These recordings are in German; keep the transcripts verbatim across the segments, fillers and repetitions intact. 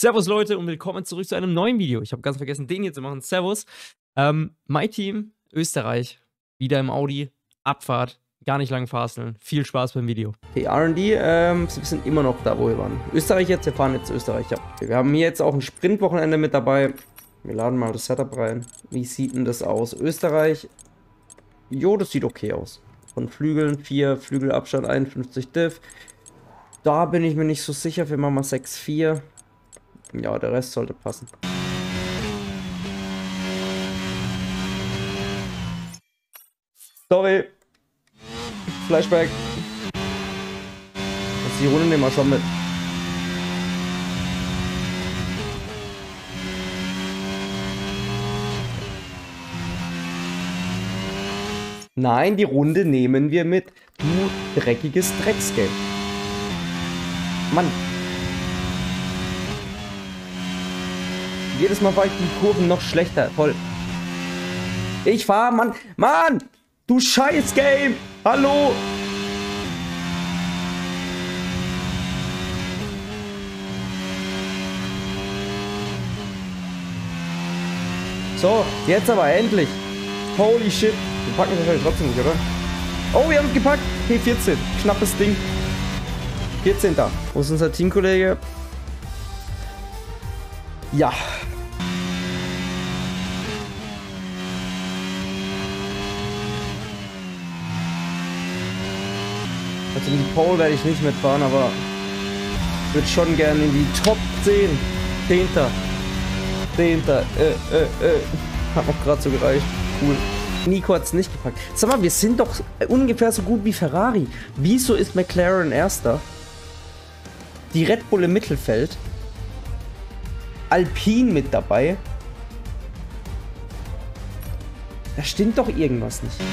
Servus Leute und willkommen zurück zu einem neuen Video. Ich habe ganz vergessen, den hier zu machen. Servus. Ähm, My Team, Österreich, wieder im Audi, Abfahrt, gar nicht lang faseln. Viel Spaß beim Video. Okay, R und D, ähm, wir sind immer noch da, wo wir waren. Österreich jetzt, wir fahren jetzt Österreich, ja. Okay, wir haben hier jetzt auch ein Sprintwochenende mit dabei. Wir laden mal das Setup rein. Wie sieht denn das aus? Österreich, jo, das sieht okay aus. Von Flügeln, vier Flügelabstand, einundfünfzig Diff. Da bin ich mir nicht so sicher, wir machen mal sechs vier. Ja, der Rest sollte passen. Sorry. Flashback. Das die Runde nehmen wir schon mit. Nein, die Runde nehmen wir mit. Du dreckiges Drecksgeld. Mann. Jedes Mal fahre ich die Kurven noch schlechter. Voll. Ich fahre, Mann. Mann! Du scheiß Game! Hallo! So, jetzt aber endlich. Holy shit. Wir packen es wahrscheinlich trotzdem nicht, oder? Oh, wir haben es gepackt. P vierzehn. Knappes Ding. vierzehnter Wo ist unser Teamkollege? Ja. Also in die Pole werde ich nicht mitfahren, aber ich würde schon gerne in die Top zehn. Zehnter. Zehnter. Äh, äh, äh. Hat noch gerade so gereicht. Cool. Nico hat es nicht gepackt. Sag mal, wir sind doch ungefähr so gut wie Ferrari. Wieso ist McLaren Erster? Die Red Bull im Mittelfeld. Alpine mit dabei. Da stimmt doch irgendwas nicht.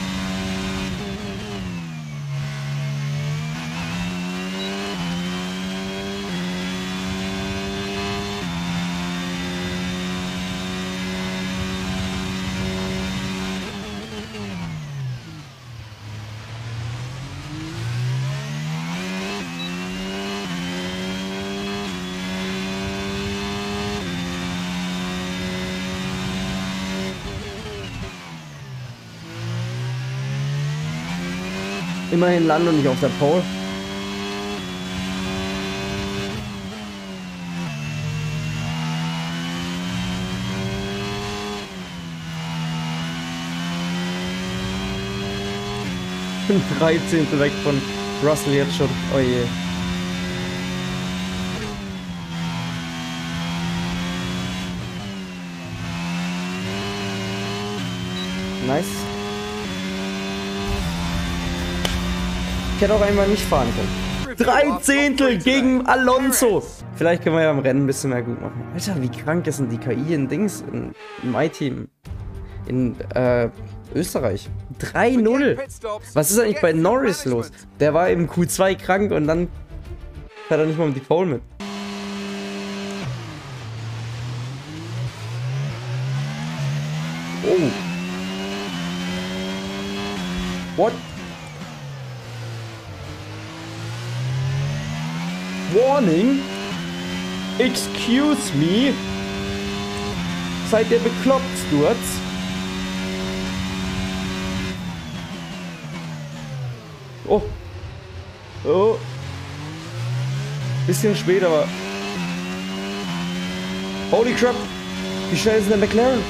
Immerhin lande und nicht auf der Pole. dreizehnte weg von Russell jetzt schon. Oh je. Nice. Ich hätte auch einmal nicht fahren können. Drei Zehntel gegen Alonso. Vielleicht können wir ja im Rennen ein bisschen mehr gut machen. Alter, wie krank ist denn die K I in Dings? In, in My Team. In äh, Österreich. drei null. Was ist eigentlich bei Norris los? Der war im Q zwei krank und dann hat er nicht mal mit die Pole mit. Oh. What? Warning! Excuse me! Seid ihr bekloppt, Stuart? Oh! Oh! Bisschen spät, aber... Holy crap! Wie schnell ist denn der McLaren?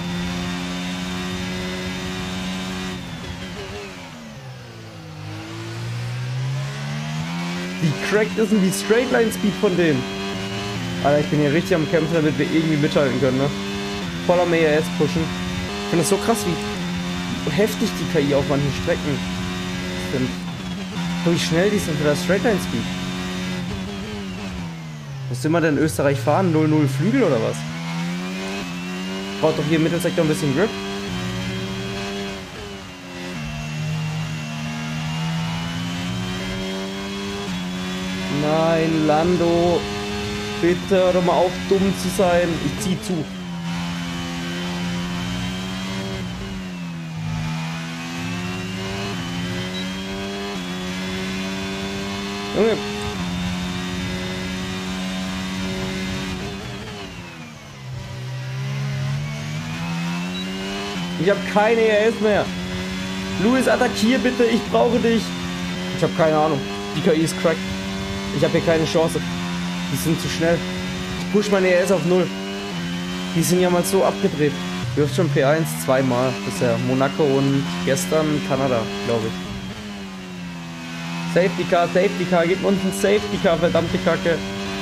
Wie crackt ist denn die Straightline-Speed von denen? Alter, ich bin hier richtig am Kämpfen, damit wir irgendwie mithalten können, ne? Voll am E R S pushen. Ich finde das so krass, wie heftig die K I auf manchen Strecken sind. Wie schnell die sind für das Straightline-Speed. Muss immer denn in Österreich fahren? null null Flügel oder was? Braucht doch hier im Mittelsektor ein bisschen Grip. Nein, Lando. Bitte hör doch mal auf, dumm zu sein. Ich zieh zu. Junge. Ich habe keine E S mehr. Luis, attackier bitte, ich brauche dich. Ich habe keine Ahnung. Die K I ist cracked. Ich habe hier keine Chance. Die sind zu schnell. Ich push meine E S auf null. Die sind ja mal so abgedreht. Du hast schon P eins zweimal bisher. Monaco und gestern Kanada, glaube ich. Safety Car, Safety Car, gib uns ein Safety Car, verdammte Kacke.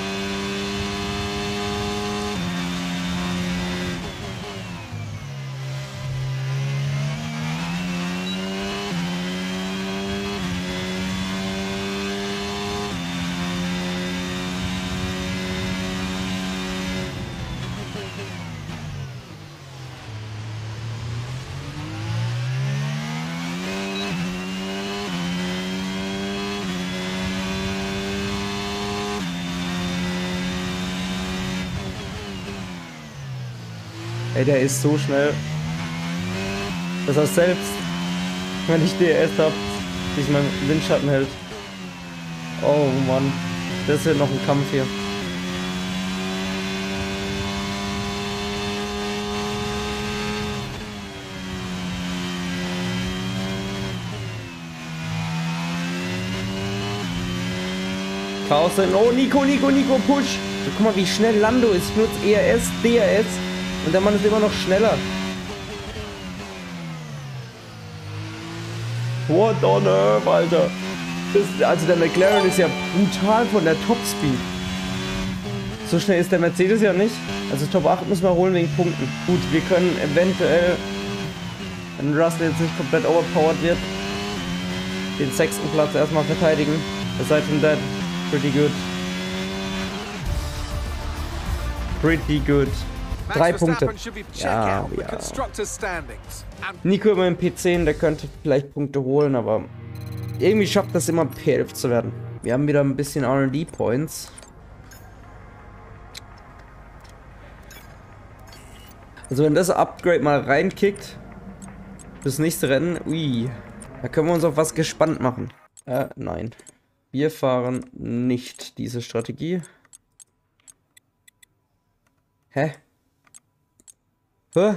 Ey, der ist so schnell, dass er selbst, wenn ich D S hab, sich mein Windschatten hält. Oh Mann, das wird noch ein Kampf hier. Chaos sein. Oh, Nico, Nico, Nico, push! Guck mal, wie schnell Lando ist. Ich benutze E R S, D R S. Und der Mann ist immer noch schneller. What on earth, Alter. Das, also der McLaren ist ja brutal von der Topspeed. So schnell ist der Mercedes ja nicht. Also Top acht müssen wir holen wegen Punkten. Gut, wir können eventuell, wenn Russell jetzt nicht komplett overpowered wird, den sechsten Platz erstmal verteidigen. Aside from that, pretty good. Pretty good. Drei Punkte. Ja, ja. Nico immer im P zehn, der könnte vielleicht Punkte holen, aber irgendwie schafft das immer P elf zu werden. Wir haben wieder ein bisschen R und D Points. Also wenn das Upgrade mal reinkickt, das nächste Rennen, ui, da können wir uns auf was gespannt machen. Äh, nein. Wir fahren nicht diese Strategie. Hä? Hä?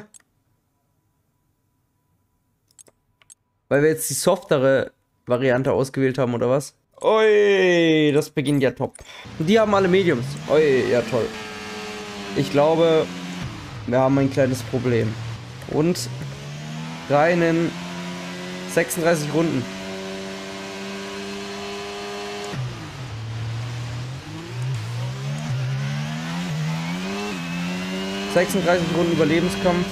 Weil wir jetzt die softere Variante ausgewählt haben, oder was? Ui, das beginnt ja top. Die haben alle Mediums. Ui, ja toll. Ich glaube, wir haben ein kleines Problem. Und reinen sechsunddreißig Runden. sechsunddreißig Runden Überlebenskampf.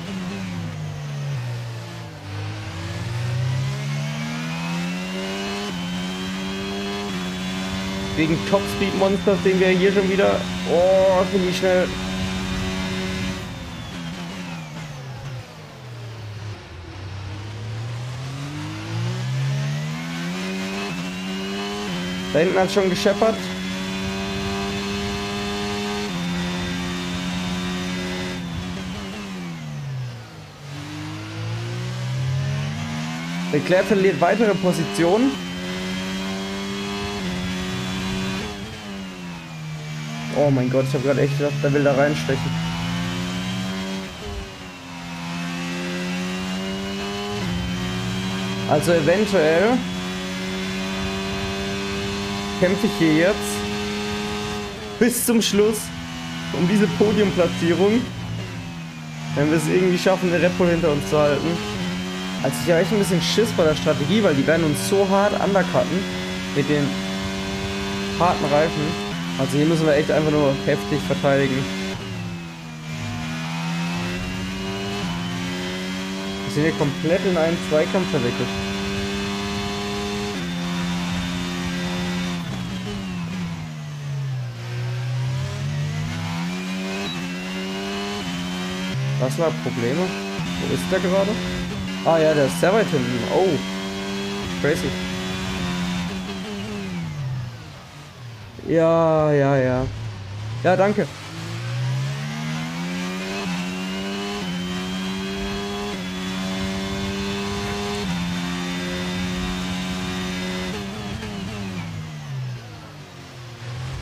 Wegen Top Speed Monsters sehen wir hier schon wieder. Oh, finde ich schnell. Da hinten hat es schon gescheppert. Leclerc verliert weitere Positionen. Oh mein Gott, ich habe gerade echt gedacht, der will da reinstechen. Also eventuell kämpfe ich hier jetzt bis zum Schluss um diese Podiumplatzierung. Wenn wir es irgendwie schaffen, den Red Bull hinter uns zu halten. Also ich habe echt ein bisschen Schiss bei der Strategie, weil die werden uns so hart undercutten mit den harten Reifen. Also hier müssen wir echt einfach nur heftig verteidigen. Wir sind hier komplett in einen Zweikampf verwickelt. Was war Probleme? Wo ist der gerade? Ah ja, der ist sehr weit hinten. Oh. Crazy. Ja, ja, ja. Ja, danke.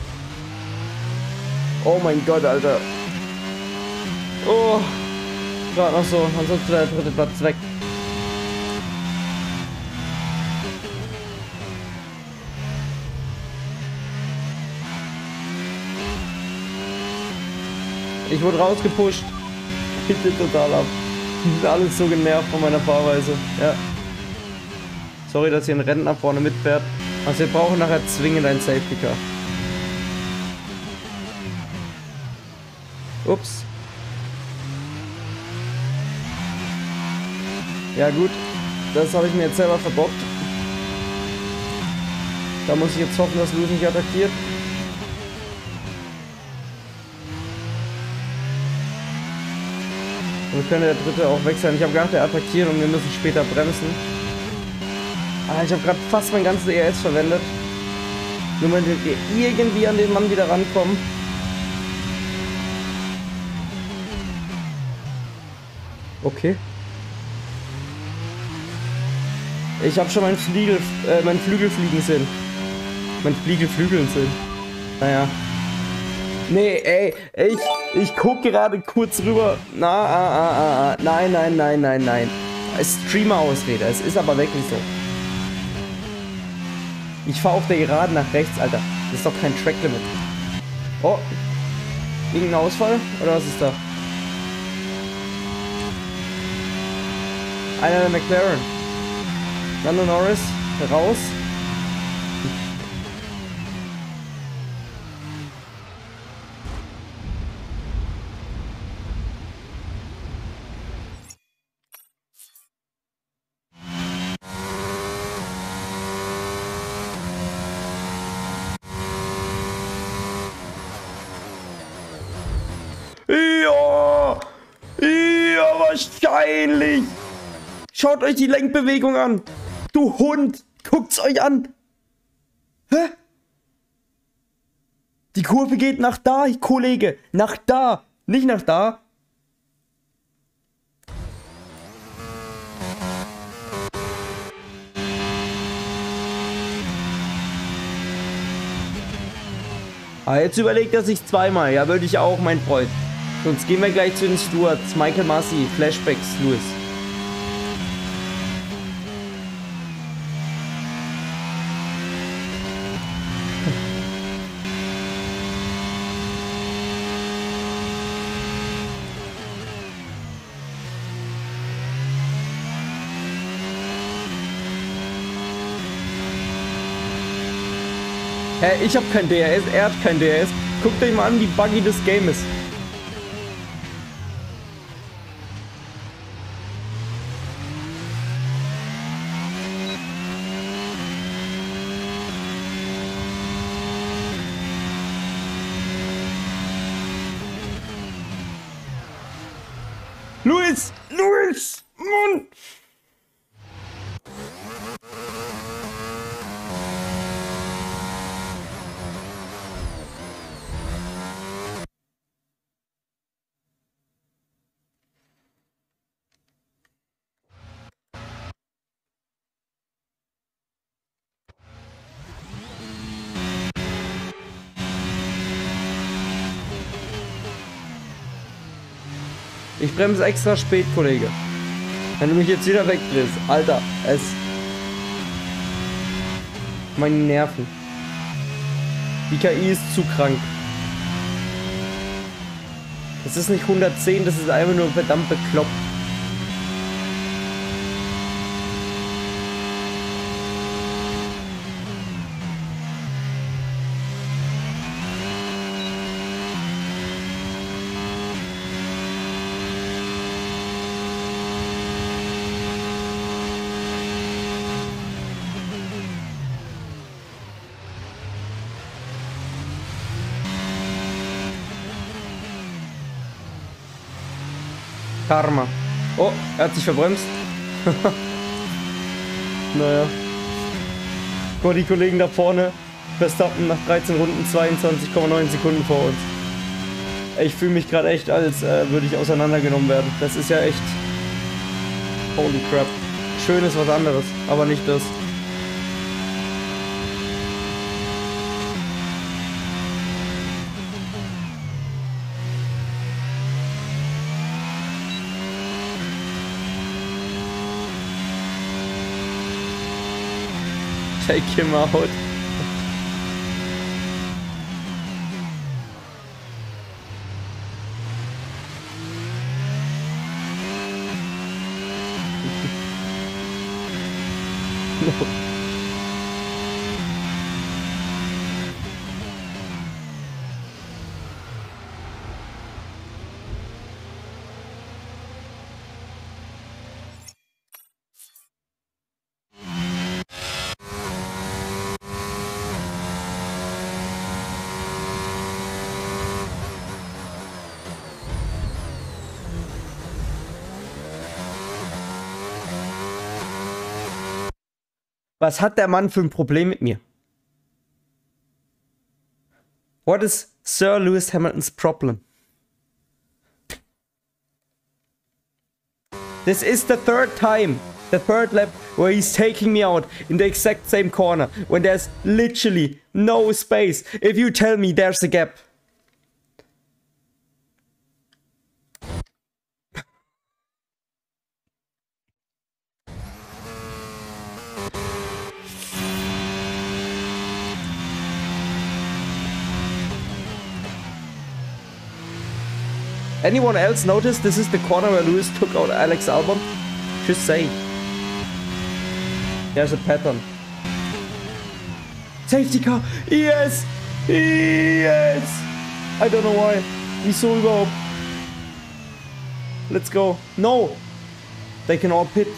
Oh mein Gott, Alter. Oh. Gerade noch so, ansonsten der dritte Platz weg. Ich wurde rausgepusht. Bitte total ab. Die sind alles so genervt von meiner Fahrweise. Ja. Sorry, dass hier ein Rentner vorne mitfährt. Also wir brauchen nachher zwingend ein Safety Car. Ups. Ja gut, das habe ich mir jetzt selber verbockt. Da muss ich jetzt hoffen, dass Lewis nicht attackiert. Und wir können der dritte auch weg sein. Ich habe gedacht, er attackiert und wir müssen später bremsen. Ah, ich habe gerade fast mein ganzes E R S verwendet. Nur wenn wir irgendwie an den Mann wieder rankommen. Okay. Ich habe schon meinen Fliegel, äh, mein Flügel fliegen sehen. Mein Fliegel flügeln sehen. Naja. Nee, ey, ich, ich guck gerade kurz rüber. Na, ah, ah, ah, ah. Nein, nein, nein, nein, nein. Streamer-Ausrede, es ist aber wirklich so. Ich fahre auf der Geraden nach rechts, Alter. Das ist doch kein Track-Limit. Oh. Irgendein Ausfall? Oder was ist da? Einer der McLaren. Lando Norris, raus. Ja, ja, wahrscheinlich. Schaut euch die Lenkbewegung an. Du Hund, guckt's euch an. Hä? Die Kurve geht nach da, Kollege. Nach da, nicht nach da. Ah, jetzt überlegt er sich zweimal. Ja, würde ich auch, mein Freund. Sonst gehen wir gleich zu den Stewards. Michael Masi, Flashbacks, Lewis. Hä, ich hab kein D R S, er hat kein D R S. Guckt euch mal an, wie buggy das Game ist. Lewis! Lewis! Mann! Ich bremse extra spät, Kollege. Wenn du mich jetzt wieder wegdrehst. Alter, es... Meine Nerven. Die K I ist zu krank. Das ist nicht hundertzehn, das ist einfach nur verdammt bekloppt. Karma. Oh, er hat sich verbremst. Naja. Guck mal, die Kollegen da vorne. Verstappen nach dreizehn Runden zweiundzwanzig Komma neun Sekunden vor uns. Ich fühle mich gerade echt, als äh, würde ich auseinandergenommen werden. Das ist ja echt... Holy crap. Schön ist was anderes, aber nicht das. Take him out. No. Was hat der Mann für ein Problem mit mir? What is Sir Lewis Hamilton's problem? This is the third time, the third lap, where he's taking me out in the exact same corner, when there's literally no space. If you tell me there's a gap. Anyone else notice this is the corner where Lewis took out Alex Albon? Just say. There's a pattern. Safety car! Yes! Yes! I don't know why. Wieso überhaupt? Let's go. No! They can all pit.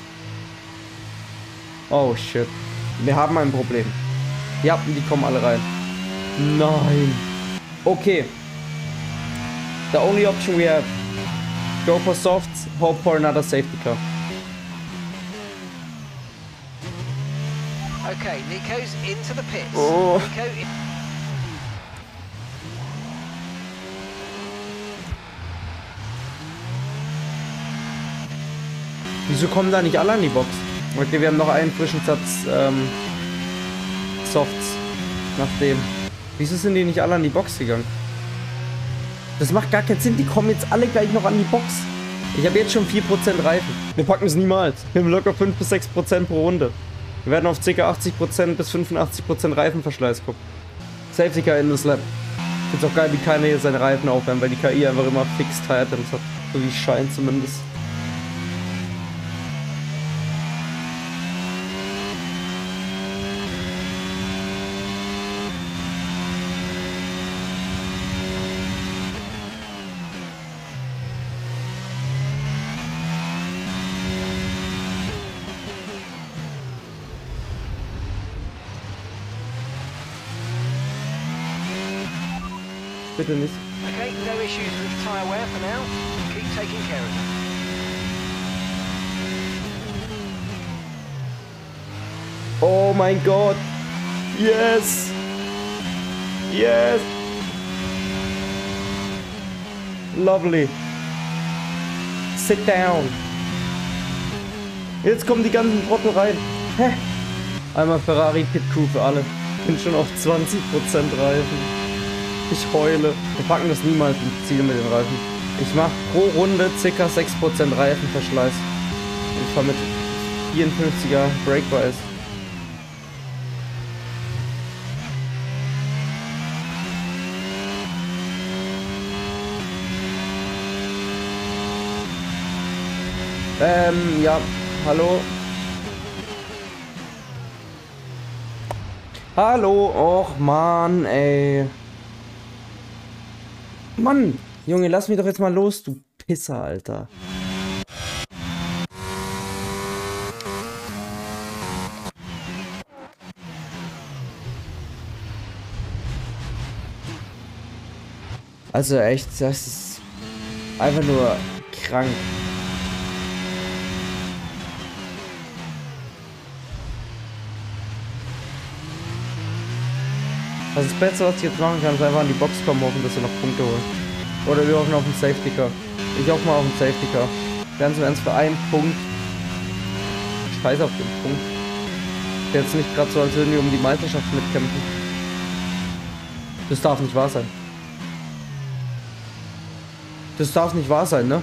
Oh shit. Wir haben ein Problem. Ja, die kommen alle rein. Nein. Okay. The only option we have, go for softs, hope for another safety car. Okay, Nico's into the pits. Oh. Nico in Wieso kommen da nicht alle an die Box? Okay, wir haben noch einen frischen Satz ähm, Softs nach dem. Wieso sind die nicht alle an die Box gegangen? Das macht gar keinen Sinn, die kommen jetzt alle gleich noch an die Box. Ich habe jetzt schon vier Prozent Reifen. Wir packen es niemals. Wir haben locker fünf bis sechs Prozent pro Runde. Wir werden auf ca. achtzig Prozent bis fünfundachtzig Prozent Reifenverschleiß gucken. Safety Car in das Lab. Ich find's auch geil, wie keiner hier seine Reifen aufwärmt, weil die K I einfach immer fix Tire Attempts hat. So wie es scheint zumindest. Bitte nicht. Okay, no issues with tyre wear for now. Keep taking care of it. Oh mein Gott. Yes. Yes. Lovely. Sit down. Jetzt kommen die ganzen Trottel rein. Hä? Einmal Ferrari Pit Crew für alle. Bin schon auf zwanzig Prozent Reifen. Ich heule. Wir packen das niemals ins Ziel mit den Reifen. Ich mache pro Runde ca. sechs Prozent Reifenverschleiß. Ich fahre mit vierundfünfziger Brake Bias. Ähm, ja. Hallo. Hallo. Och, Mann, ey. Mann, Junge, lass mich doch jetzt mal los, du Pisser, Alter. Also echt, das ist einfach nur krank. Also das Beste, was ich jetzt machen kann, ist einfach an die Box kommen, hoffen, dass wir noch Punkte holen. Oder wir hoffen auf einen Safety Car. Ich hoffe mal auf einen Safety Car. Ganz im Ernst, für einen Punkt. Scheiß auf den Punkt. Ist jetzt nicht gerade so, als würden wir um die Meisterschaft mitkämpfen. Das darf nicht wahr sein. Das darf nicht wahr sein, ne?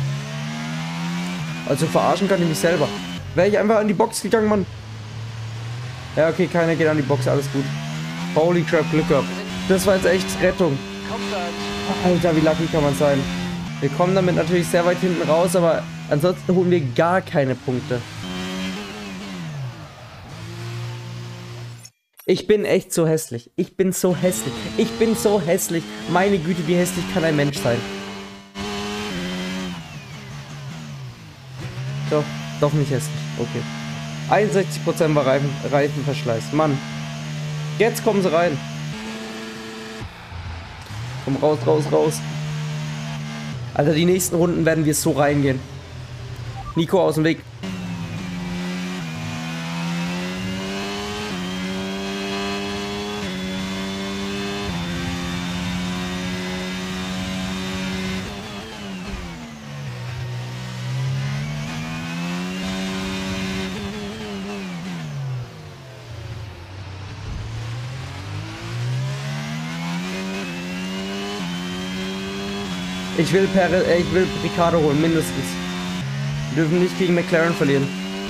Also verarschen kann ich mich selber. Wäre ich einfach an die Box gegangen, Mann. Ja, okay, keiner geht an die Box, alles gut. Holy crap, Glück gehabt. Das war jetzt echt Rettung. Alter, wie lucky kann man sein. Wir kommen damit natürlich sehr weit hinten raus, aber ansonsten holen wir gar keine Punkte. Ich bin echt so hässlich. Ich bin so hässlich. Ich bin so hässlich. Meine Güte, wie hässlich kann ein Mensch sein? Doch, doch nicht hässlich. Okay. einundsechzig Prozent war Reifen, Reifenverschleiß. Mann. Jetzt kommen sie rein. Komm raus, raus, raus. Alter, die nächsten Runden werden wir so reingehen. Nico, aus dem Weg. Ich will, Perez, äh, ich will Ricciardo holen, mindestens. Wir dürfen nicht gegen McLaren verlieren.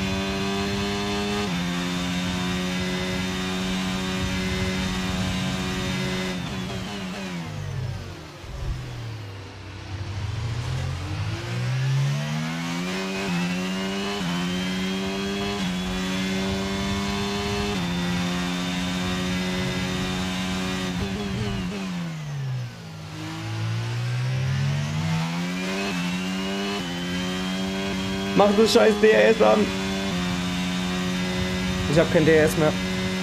Mach das scheiß D R S an. Ich hab kein D R S mehr.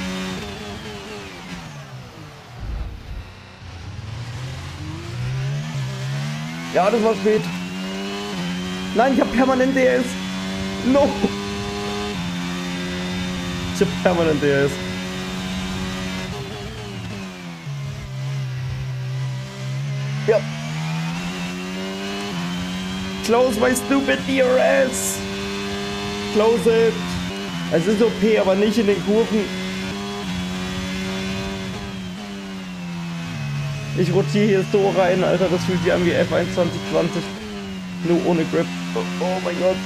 Ja, das war spät. Nein, ich hab permanent D R S. No. Ich hab permanent D R S. Ja. Close my stupid D R S! Close it! Es ist O P, aber nicht in den Kurven. Ich rotiere hier so rein, Alter. Das fühlt sich an wie F eins zwanzig zwanzig. Nur ohne Grip. Oh, oh mein Gott.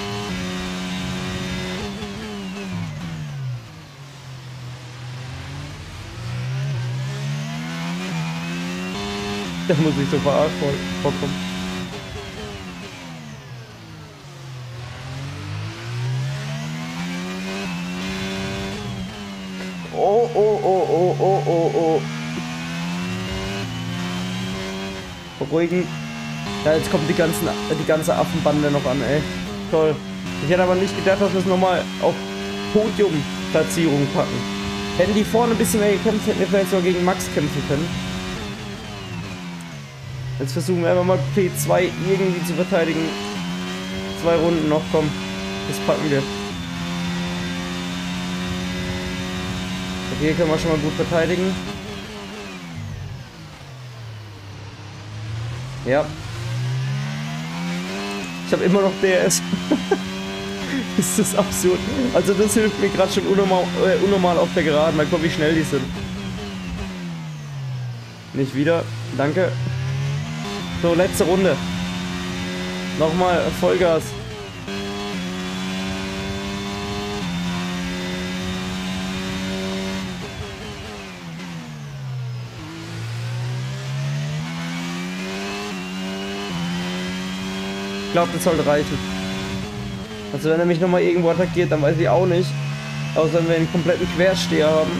Da muss ich so verarscht vorkommen. Oh, oh, oh, oh, oh, oh, oh. Beruhigen. Ja, jetzt kommt die, ganzen, die ganze Affenbande noch an, ey. Toll. Ich hätte aber nicht gedacht, dass wir es nochmal auf Podiumplatzierung packen. Hätten die vorne ein bisschen mehr gekämpft, hätten wir vielleicht sogar gegen Max kämpfen können. Jetzt versuchen wir einfach mal P zwei irgendwie zu verteidigen. Zwei Runden noch, komm. Das packen wir. Hier können wir schon mal gut verteidigen. Ja. Ich habe immer noch D R S. Ist das absurd. Also das hilft mir gerade schon unnormal, äh, unnormal auf der Geraden. Mal gucken, wie schnell die sind. Nicht wieder. Danke. So, letzte Runde. Nochmal Vollgas. Ich glaube, das sollte reichen. Also wenn er mich nochmal irgendwo attackiert, dann weiß ich auch nicht. Außer wenn wir einen kompletten Quersteher haben.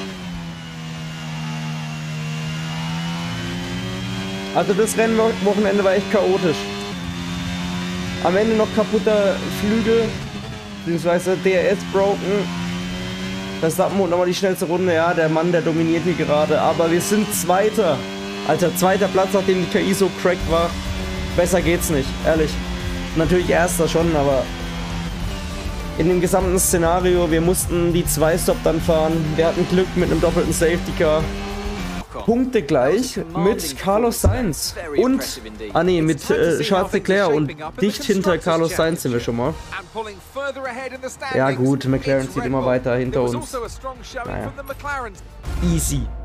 Also das Rennwochenende war echt chaotisch. Am Ende noch kaputter Flügel, beziehungsweise D R S broken. Verstappen holt nochmal die schnellste Runde. Ja, der Mann, der dominiert hier gerade. Aber wir sind Zweiter. Alter, zweiter Platz, nachdem die K I so cracked war. Besser geht's nicht, ehrlich. Natürlich erster schon, aber in dem gesamten Szenario, wir mussten die zwei Stop dann fahren. Wir hatten Glück mit einem doppelten Safety Car. Punkte gleich mit Carlos Sainz und, ah nee, mit äh, Charles Leclerc und dicht hinter Carlos Sainz sind wir schon mal. Ja gut, McLaren zieht immer weiter hinter uns. Naja. Easy.